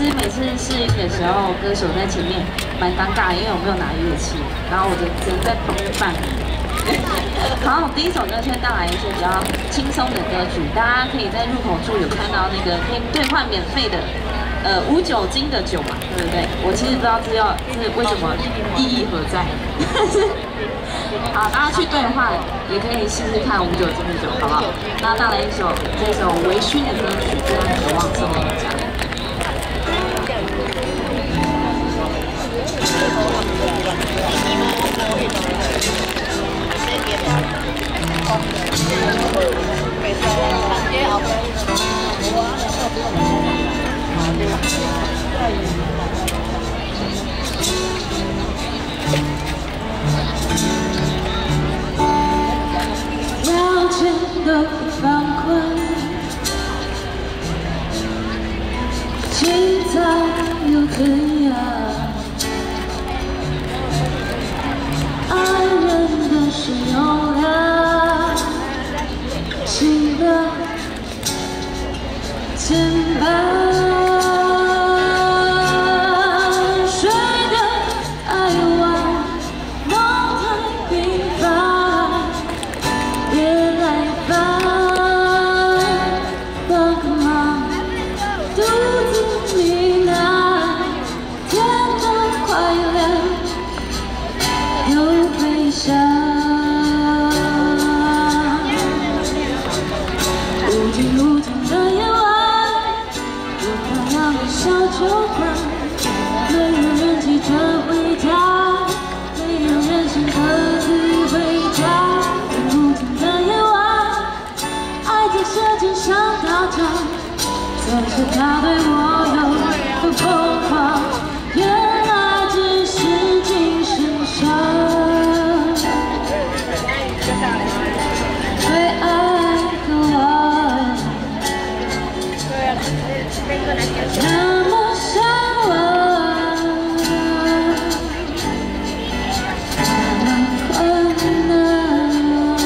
实每次试音的时候，歌手在前面蛮尴尬的，因为我没有拿乐器，然后我就只能在旁边伴舞。好，第一首歌先带来一些比较轻松的歌曲，大家可以在入口处有看到那个可以兑换免费的无酒精的酒嘛，对不对？我其实不知道这为什么意义何在。好，大家去兑换也可以试试看无酒精的酒，好不好？那带来这首微醺的歌曲，非常渴望送给大家。 要钱都不放宽，青草又怎样？爱人的是优良，情的肩膀。 无尽无尽的夜晚，我漂亮的小酒馆，没有人急着回家，没有人想各自回家。无尽的夜晚，爱在舌尖上打转，测试他对我有多疯狂，原来只是精神上。 那么向往，那么困难。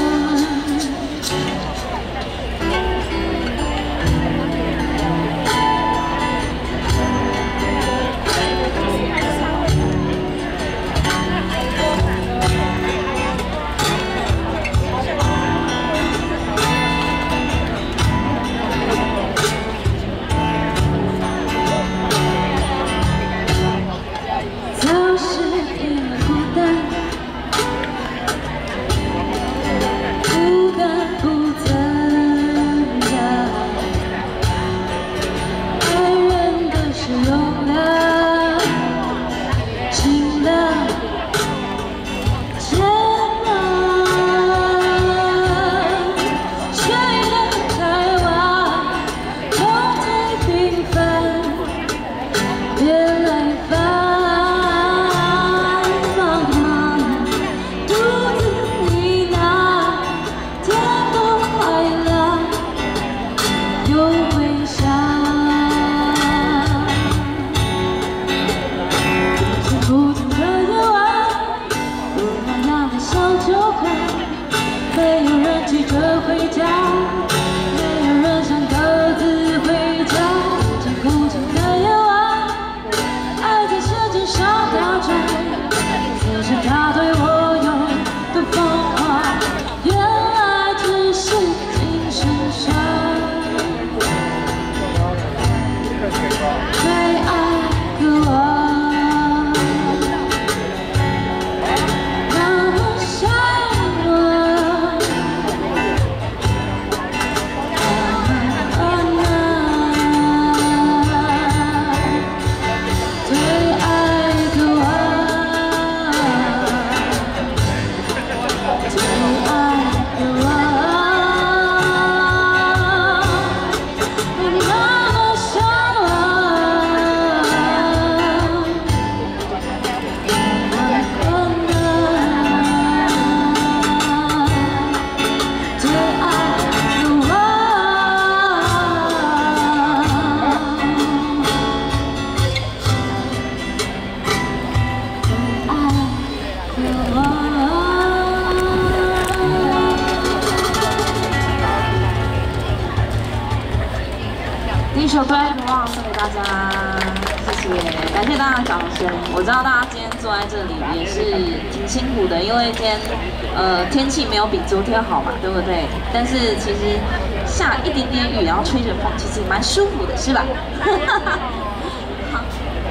第一首《对爱渴望》送给大家。 感谢大家的掌声。我知道大家今天坐在这里也是挺辛苦的，因为今天天气没有比昨天好嘛，对不对？但是其实下一点点雨，然后吹着风，其实蛮舒服的，是吧？好，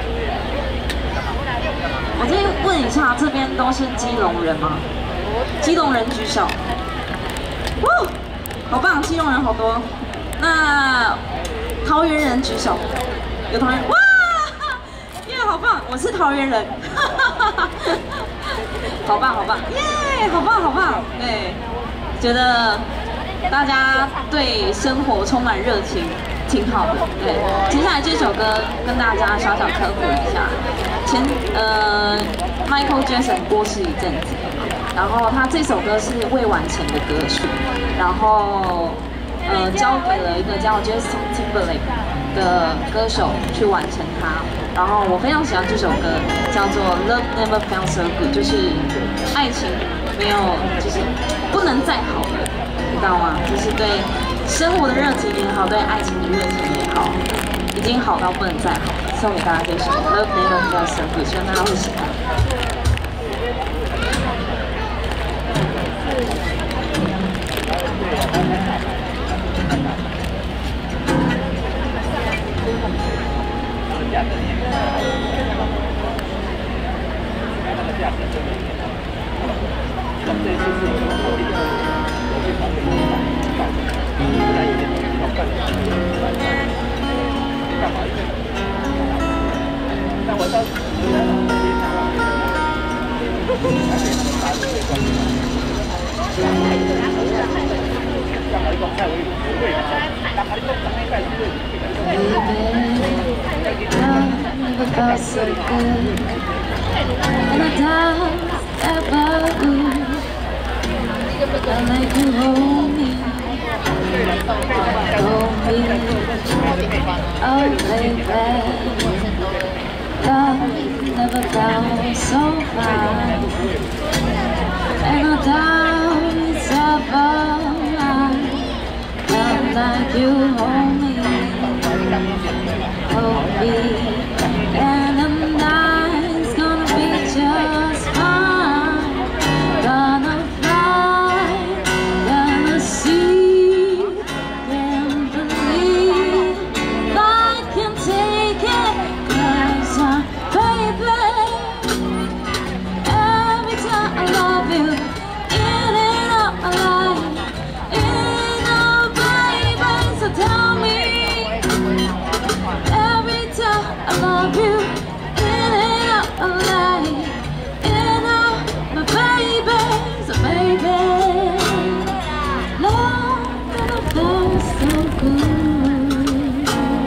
我先问一下，这边都是基隆人吗？基隆人举手。哇，好棒，基隆人好多。那桃园人举手，有桃园哇，耶，好棒！我是桃园人，好棒好棒，耶，好棒好棒，对，觉得大家对生活充满热情，挺好的。对，接下来这首歌跟大家小小科普一下，Michael Jackson 过世一阵子，然后他这首歌是未完成的歌曲，然后。交给了一个叫 Justin Timberlake 的歌手去完成它。然后我非常喜欢这首歌，叫做 Love Never Felt So Good， 就是爱情没有，就是不能再好了，你知道吗？就是对生活的热情也好，对爱情的热情也好，已经好到不能再好了。送给大家这首 Love Never Felt So Good， 希望大家会喜欢。 Felt so good, and I danced about you. I like you hold me, oh baby. Love never felt so fine, and I danced about mine. Love like you hold me, hold me. And the night's gonna be just fine. Gonna fly, gonna see, can't believe I can take it. 'Cause I'm baby, every time I love you, in and out my life, in and baby, so tell me. Every time I love you, in and out my life, in and out my baby, so baby, love never felt so good.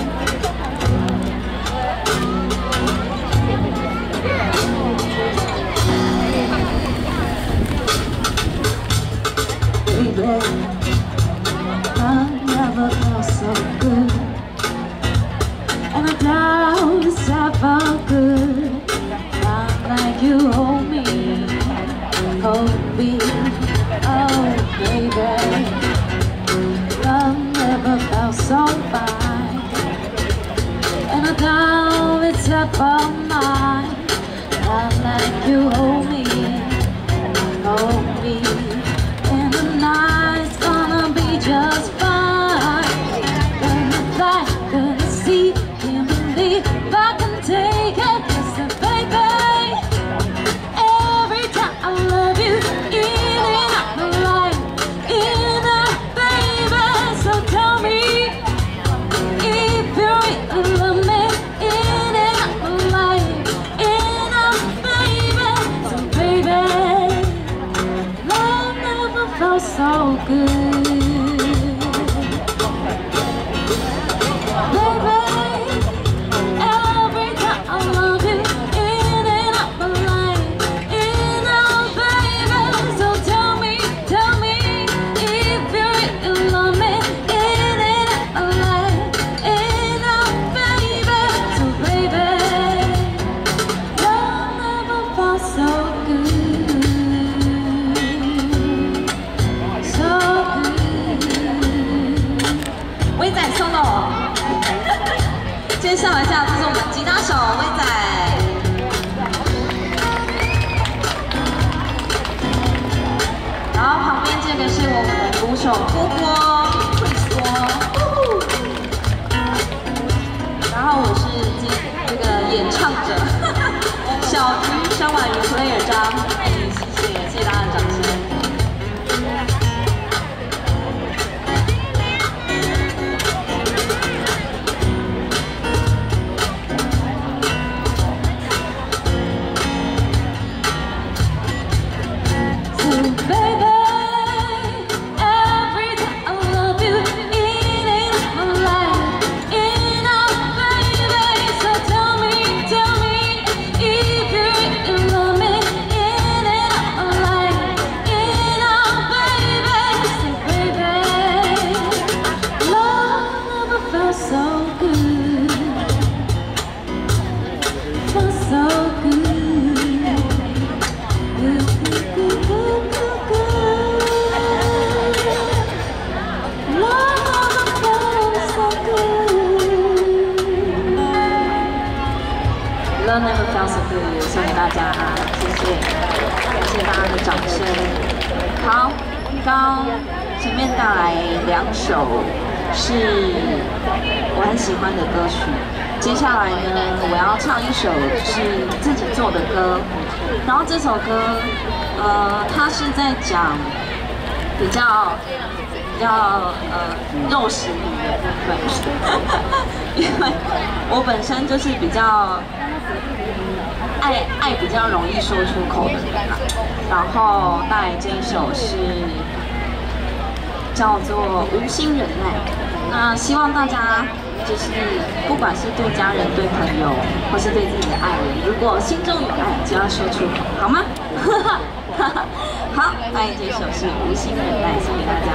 Baby, love never felt so good. And I doubt it's ever good. Not like you hold me, oh baby. Love never felt so fine, and I doubt it's ever mine. Not like you hold me, and the night's gonna be just fine. Gonna fly, gonna see. If I can take it, listen, baby. Every time I love you, in and out my life, in and baby. So tell me if you really love me, in and out my life, in and baby. So 这是我们吉他手威仔。然后旁边这个是我们的鼓手郭郭 Chris 郭。然后我是这个演唱者小鱼张婉瑜 player 张，谢谢大家的掌声。 Love never felt so good， 送给大家啊，谢谢，感谢大家的掌声。好，刚前面带来2首是我很喜欢的歌曲，接下来呢，我要唱一首是自己做的歌，然后这首歌，它是在讲比较肉食女的部分，因为我本身就是比较。 爱比较容易说出口的人啦，然后带来这一首是叫做《无心忍耐》。那希望大家就是不管是对家人、对朋友，或是对自己的爱人，如果心中有爱，就要说出口，好吗？好，带来这首是《无心忍耐》，送给大家。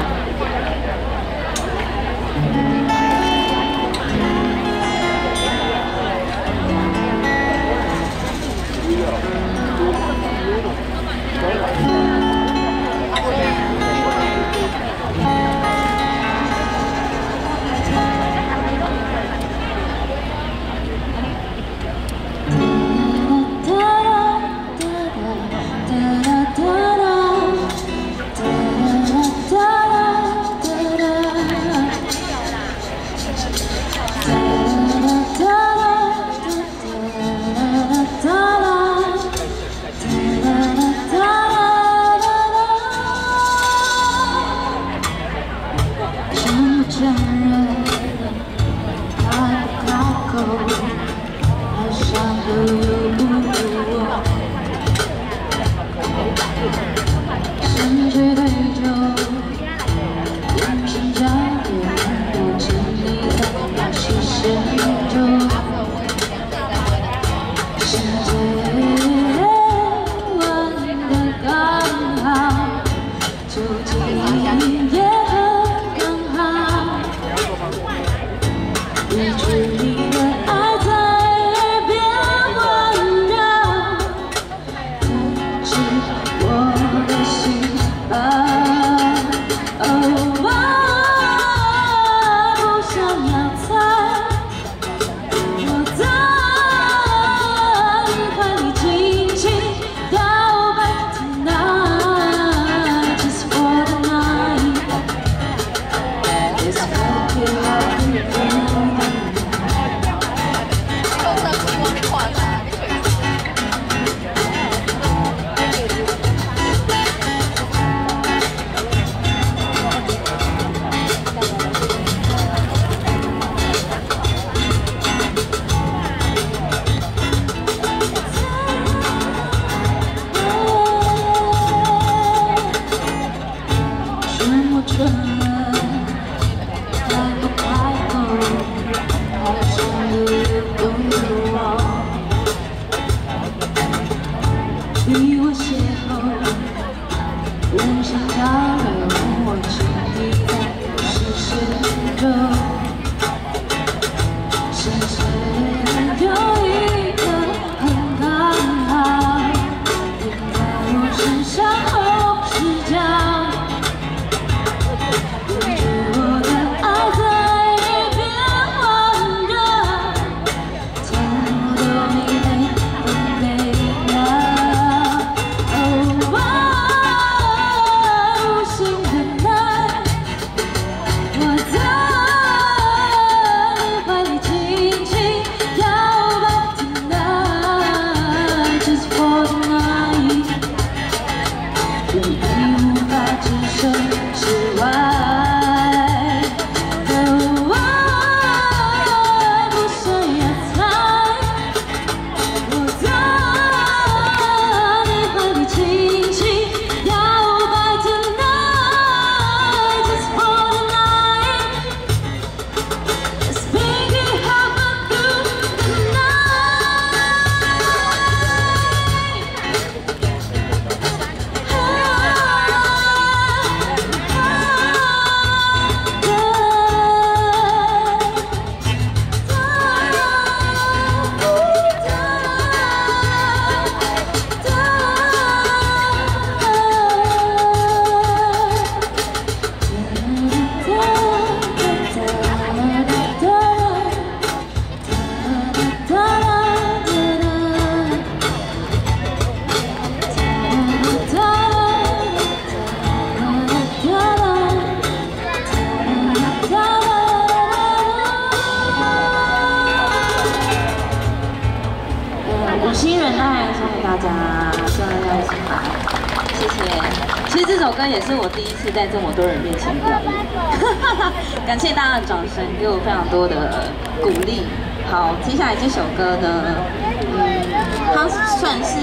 爱送给大家，希望大家喜欢，谢谢。其实这首歌也是我第一次在这么多人面前表演，感谢大家的掌声，给我非常多的鼓励。好，接下来这首歌呢，它算是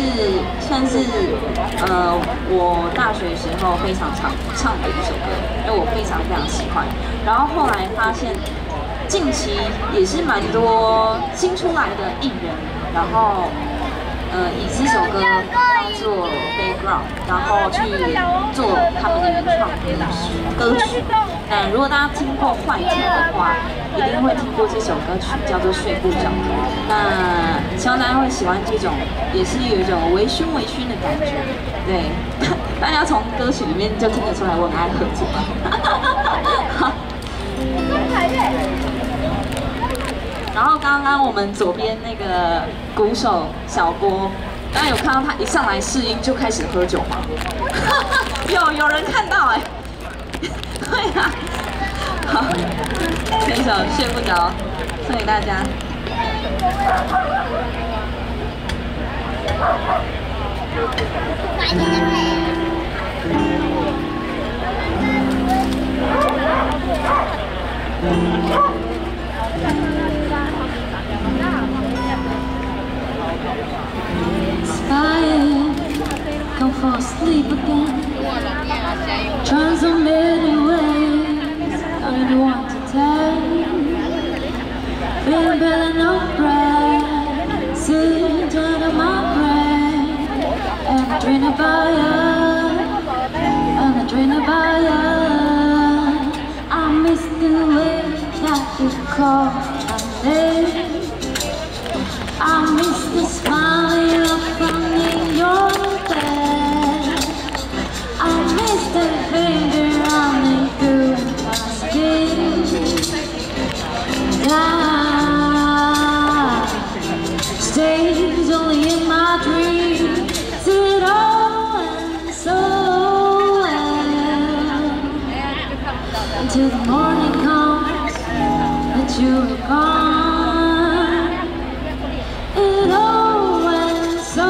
我大学时候非常常唱的一首歌，因为我非常喜欢。然后后来发现，近期也是蛮多新出来的艺人，然后以这首歌当做 background， 然后去做他们的原创歌曲。如果大家听过坏特的话，一定会听过这首歌曲，叫做《睡不着》。那希望大家会喜欢这种，也是有一种微醺的感觉。对，大家从歌曲里面就听得出来我很爱喝酒。好。然后刚刚我们左边那个鼓手小郭，大家有看到他一上来试音就开始喝酒吗？有人看到哎、对啊。好，这首《睡不着》送给大家。 Don't fall asleep again. Trying so many ways, only want to tell. Feeling better, no breath, sitting down on my breath. And I dream about you, and I dream about you. I miss the way that you call my name. I miss the smile you're finding your bed. I miss the finger running through my skin. Time stays only in my dreams. It all ends so well until the morning comes that you are gone. It all went so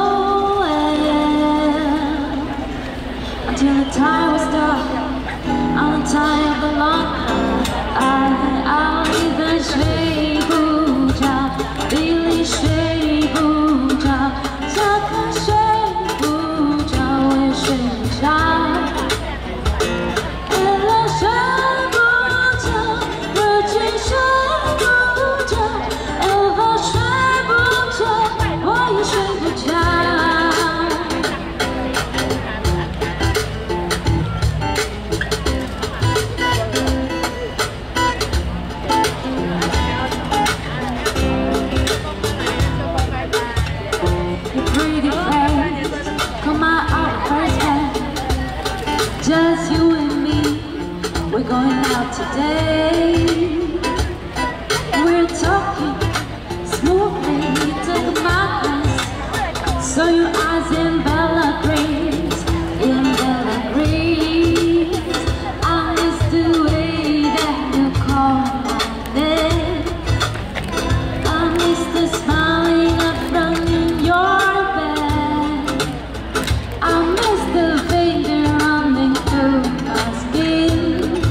well until the time was done. On the time of the long I'll either 睡不着 ，Billy 睡不着，小可睡不着，我也睡不着。Ella 睡不着 ，Virgin 睡不着 ，Eva 睡不着，我也睡不着。Your pretty face, come out first hand. Just you and me, we're going out today. We're talking smoothly, took my hands. Saw your eyes in Bella Greens, in Bella Greens. I miss the way that you call my name. I miss the smiling up from your bed. I miss the finger running through my skin.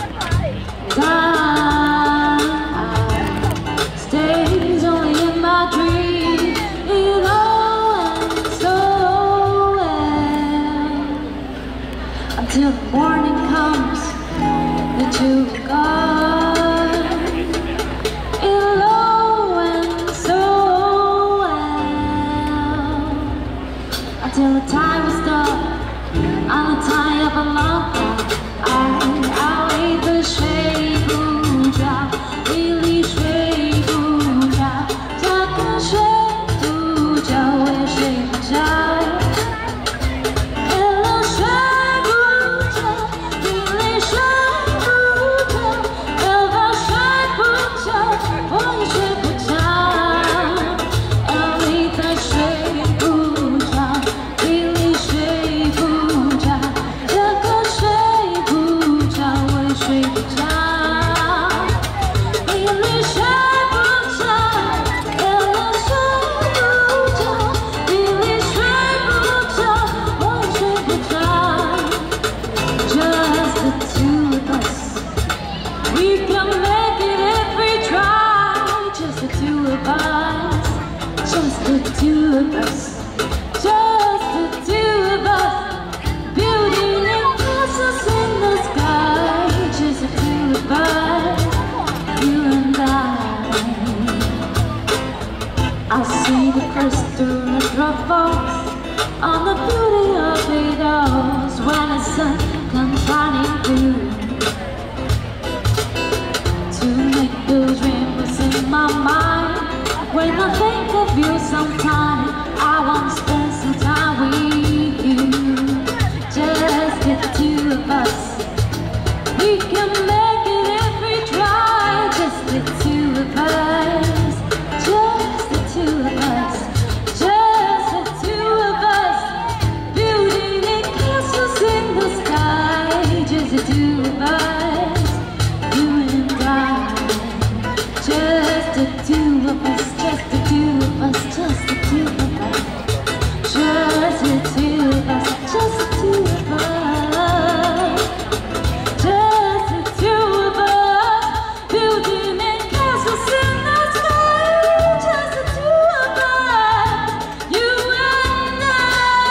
Time stays only in my dreams. It all ends so two of us, just the two of us, building castles in the sky, just the two of us, you and I see the crystal drop falls on the beauty of it all when the sun comes shining through to make those rainbows in my mind. When I think of you sometime, I want to spend some time with you. Just the two of us, we can make it if we try. Just the two of us, just the two of us, just the two of us, building castles in the sky. Just the two of us, you and I. Just the two of us, just the two of us, just the two of us, just the two of us, just the two of us, just the two of us, building castles in the sky. Just the two of us, you and I.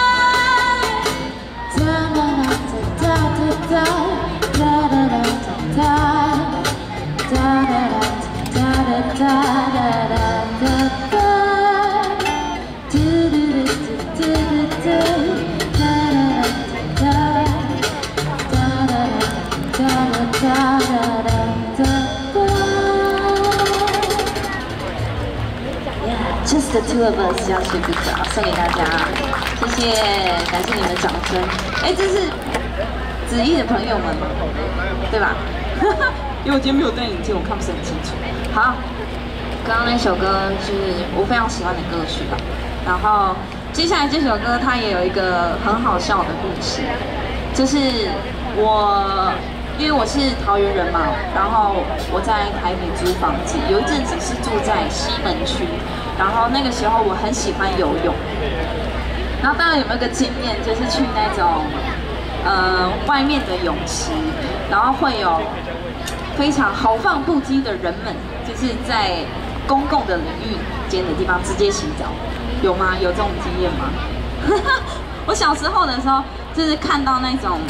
Da da da da da da da da da da da da da da da da da da. Do do do do do da da da da da da da da. Yeah, just the two of us， 这样睡不着，送给大家，谢谢，感谢你们的掌声。哎，这是子毅的朋友们吗？对吧？因为我今天没有戴眼镜，我看不是很清楚。好，刚刚那首歌是我非常喜欢的歌曲吧。然后接下来这首歌它也有一个很好笑的故事，就是因为我是桃园人嘛，然后我在台北租房子，有一阵子是住在西门区，然后那个时候我很喜欢游泳，然后大家有没有个经验，就是去那种外面的泳池，然后会有非常豪放不羁的人们，就是在公共的领域间的地方直接洗澡，有吗？有这种经验吗？我小时候的时候，就是看到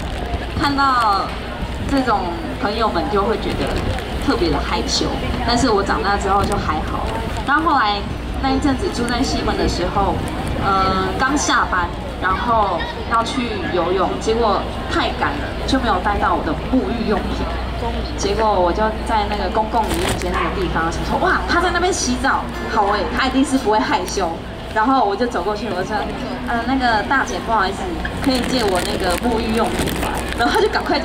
这种朋友们就会觉得特别的害羞，但是我长大之后就还好。然后后来那一阵子住在西门的时候，刚下班，然后要去游泳，结果太赶了，就没有带到我的沐浴用品。结果我就在那个公共淋浴间那个地方，想说哇，他在那边洗澡，好哎，他一定是不会害羞。然后我就走过去，我说，那个大姐，不好意思，可以借我那个沐浴用品吗？然后他就赶快就，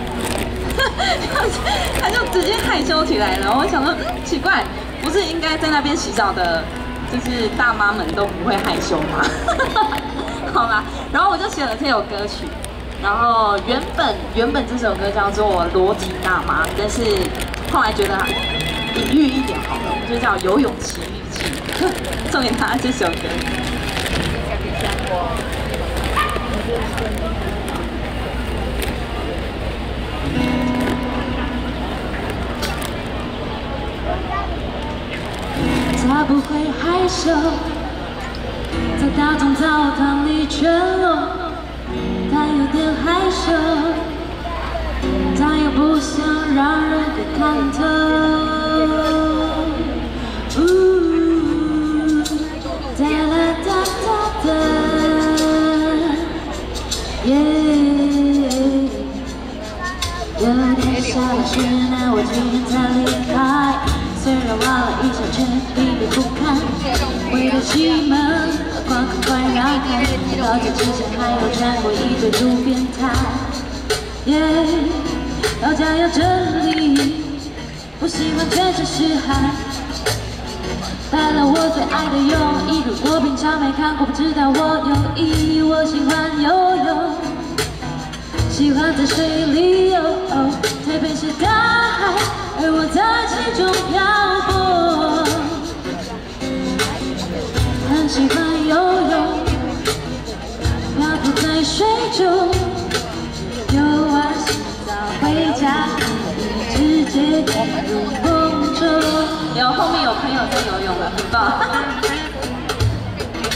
他就直接害羞起来了。我想说，奇怪，不是应该在那边洗澡的，就是大妈们都不会害羞吗？好啦，然后我就写了这首歌曲。然后原本这首歌叫做《裸体大妈》，但是后来觉得隐喻一点好了，就叫《游泳奇遇记》，送给大家这首歌。他不会害羞，在大众澡堂里全裸。他有点害羞，他又不想让人给看透。哒啦哒哒哒，耶！有点小事，那我今天才离开。虽然挖了一小圈，疲惫不堪，回到西门，快让开！到家之前还要穿过一堆路边摊，到家要整理，不喜欢全身是汗。带了我最爱的泳衣，如果平常没看过，不知道我有意义。我喜欢游泳，喜欢在水里游，台北是大海，而我在其中漂泊。很喜欢游泳，漂浮在水中，游完洗澡回家，直接进入梦中。有后面有朋友在游泳了，很棒。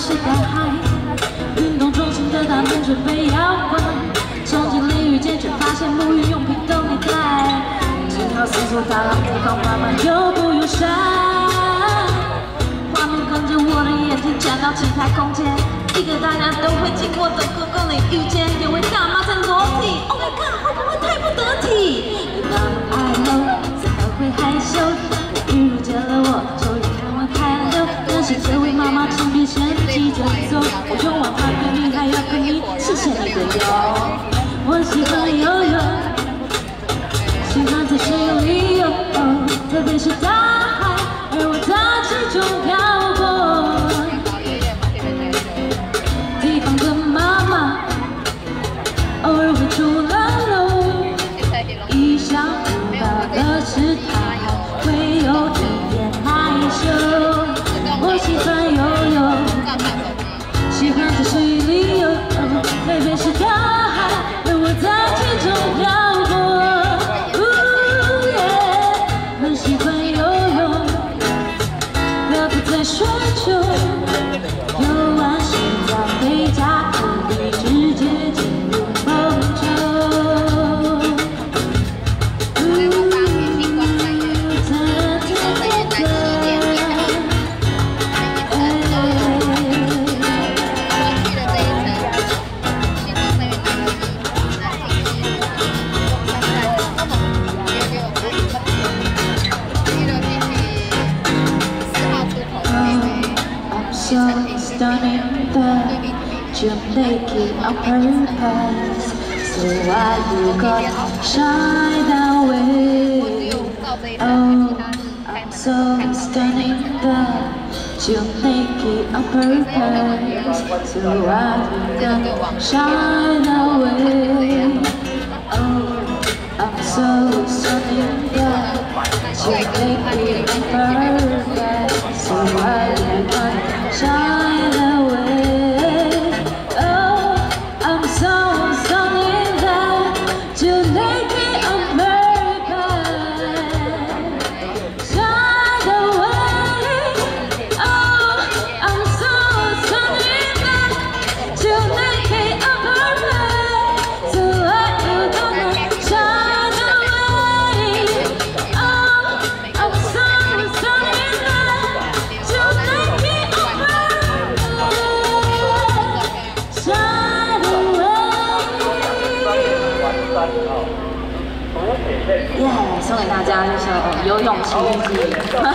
是大海，运动中心的大门准备要关，冲进淋浴间却发现沐浴用品都没带，只好四处打量对方慢慢又不友善。画面跟着我的眼睛转到其他空间，一个大家都会经过的公共淋浴间，有位大妈在裸体 ，Oh my god， 会不会太不得体？你那么爱露，怎么会害羞？雨露见了我，终于看完开了，但是这位妈妈请别先急着走，我用完拍给你，还要跟你谢谢你的友。我喜欢游泳，喜欢在水里游，特别是大海，而我在其中漂泊。地方的妈妈偶尔会出来喽，意想不到的是她还会有一点害羞。我喜欢游泳，喜欢在水里游，特别是大海，而我在其中漂泊。很喜欢游泳，乐不在水中，游完洗澡回家可以直接进入梦中。So stunning that you make it on purpose. So why you got shy that way? Oh, I'm so stunning that you make it on purpose. So why you got shy that way? Oh, I'm so stunning that you make it on purpose. So why you got shine away. Oh, I'm so sorry that you make it on purpose. Shine away. Oh, I'm so sorry that you make it on purpose. So why you gonna shine away? Oh, I'm so sorry that you make it on 耶，送给大家这首《游泳奇遇记》。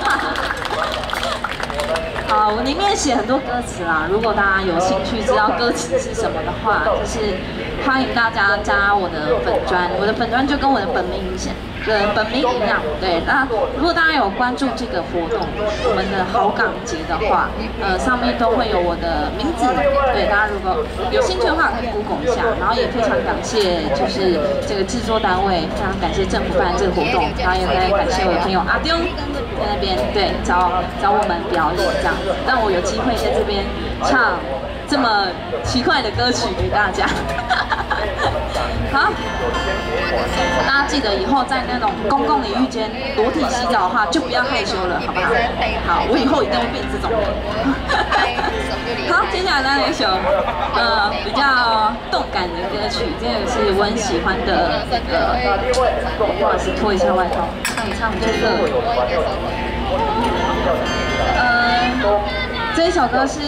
好，我里面写很多歌词啦，如果大家有兴趣知道歌词是什么的话，就是欢迎大家加我的粉专，我的粉专就跟我的本名一样。对，那如果大家有关注这个活动，我们的好港节的话，上面都会有我的名字。对，大家如果有兴趣的话，可以 Google 一下。然后也非常感谢，就是这个制作单位，非常感谢政府办这个活动，然后也非常感谢我的朋友阿丢在那边对找我们表演这样子，让我有机会在这边唱这么奇怪的歌曲给大家。好，大家记得以后在那种公共淋浴间裸体洗澡的话，就不要害羞了，好不好？好，我以后一定会变这种人。好，接下来来一首比较动感的歌曲，这个是我很喜欢的。不好意思，脱一下外套，唱一唱就热。这一首歌是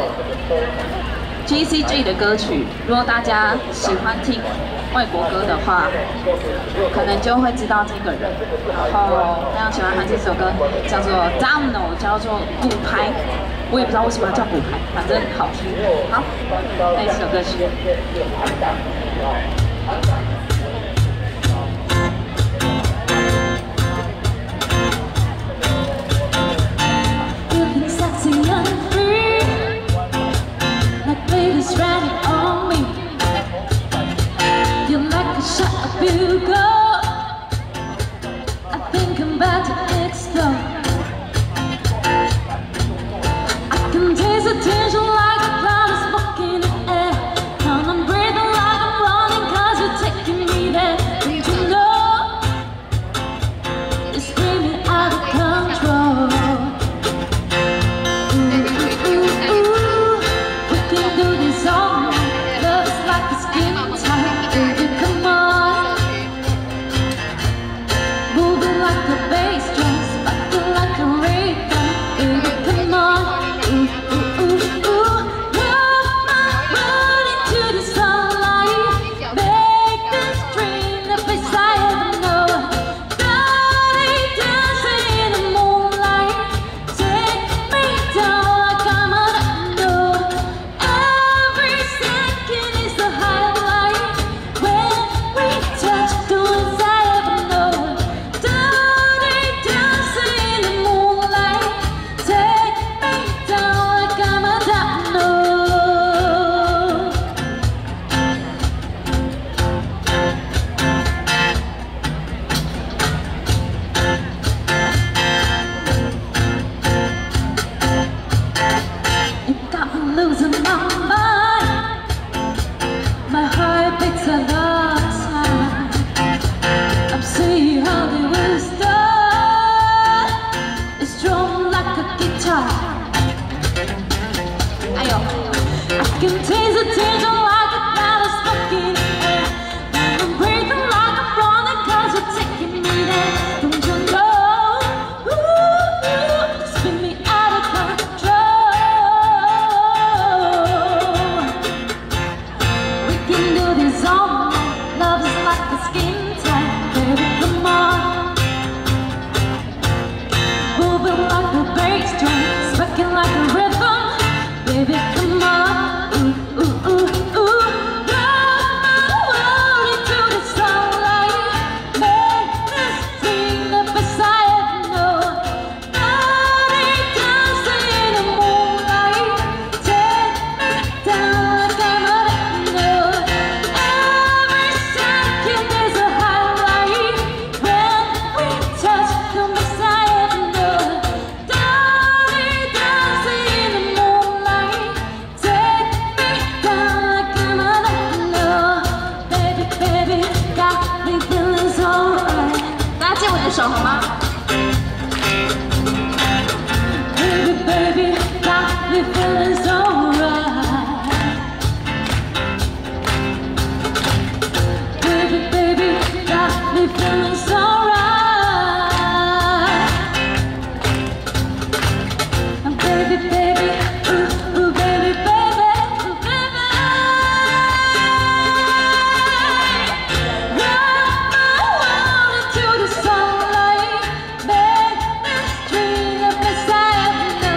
JCG 的歌曲，如果大家喜欢听外国歌的话，可能就会知道这个人。然后非常喜欢他这首歌，叫做 Domino， 叫做骨牌。我也不知道为什么要叫骨牌，反正好听。好，那一首歌曲。 Baby's riding on me. You're like a shot of bugle. I think I'm about to explode. I can taste the tension like a cloud of smoke in the air. And I'm breathing like I'm running 'cause you're taking me there. Don't you know? You're screaming out of control. Ooh, ooh, ooh. 首好吗？ Baby, got me feeling so right. Baby, got me feeling so right. Baby, ooh, baby, baby, ooh, baby. Rock my world into the sunlight, make this dream of beside me.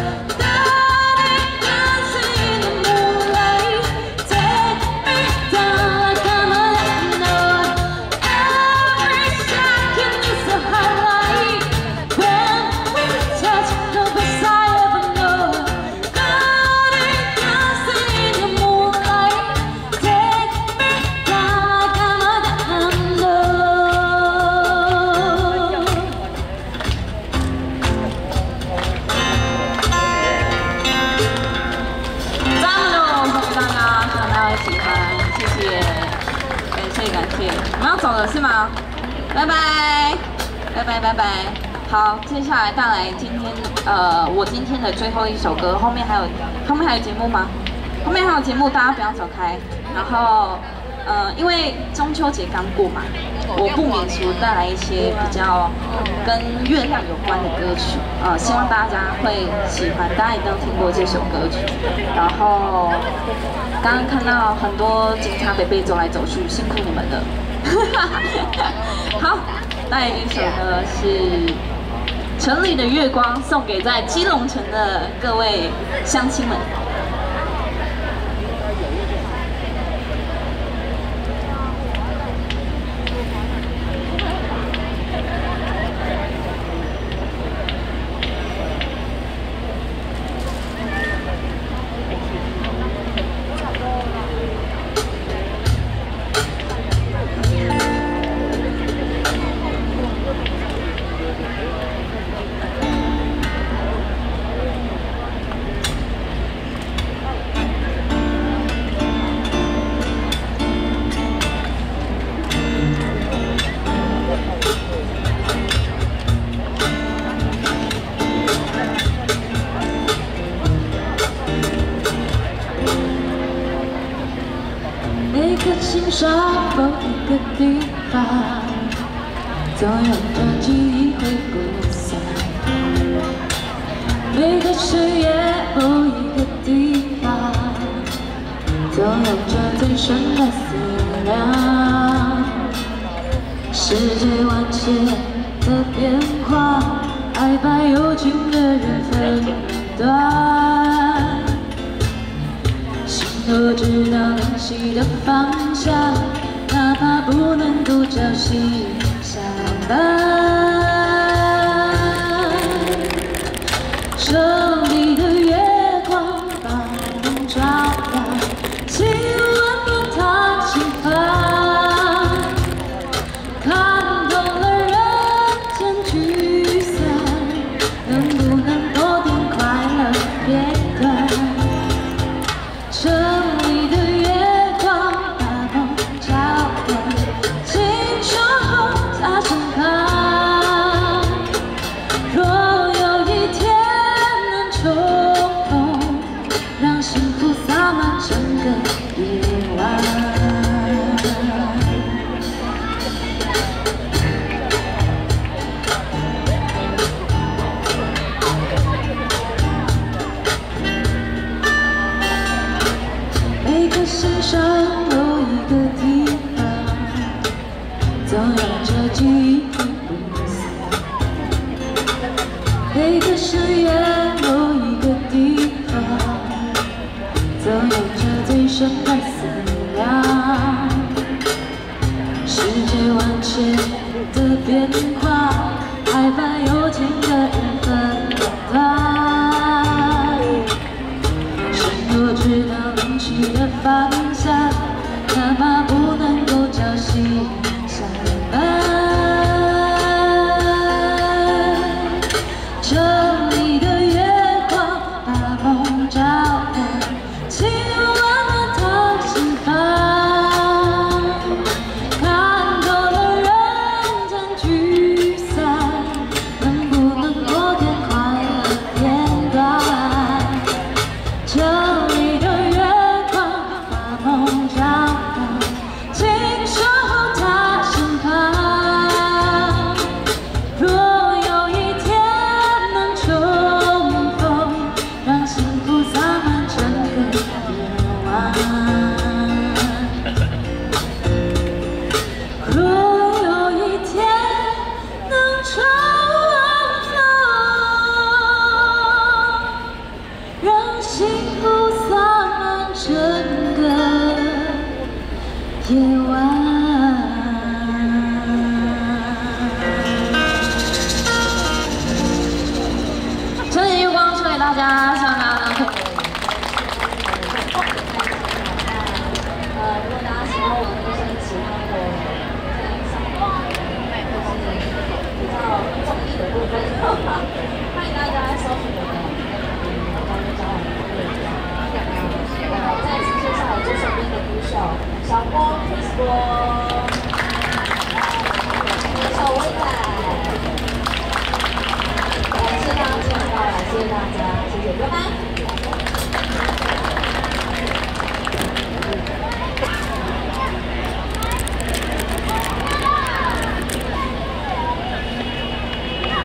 我们要走了是吗？拜拜，拜拜，拜拜。好，接下来带来我今天的最后一首歌。后面还有节目吗？后面还有节目，大家不要走开。然后因为中秋节刚过嘛，我不免俗带来一些比较跟月亮有关的歌曲。希望大家会喜欢，大家一定都听过这首歌曲。然后刚刚看到很多警察伯伯走来走去，辛苦你们了。好，带来一首歌是城里的月光，送给在基隆城的各位乡亲们。每个欣赏某一个地方，总有着记忆会不散。每个深夜某一个地方，总有着最深的思量。世界万千的变化，爱把有情的人分断。 都知道联系的方向，哪怕不能够朝夕相伴。城里的月光把梦照亮，请温暖他心房。看透了人间聚散，能不能多点快乐片段？ 城里的月光把梦照亮，请守候它盛开。若有一天能重逢，让幸福洒满整个夜晚。每个心上有一个地方，总有着记忆不散。每个深夜有一个地方，总有着最深的思量。世界万千的变化，爱把有情的人分断。谁都知道。 的方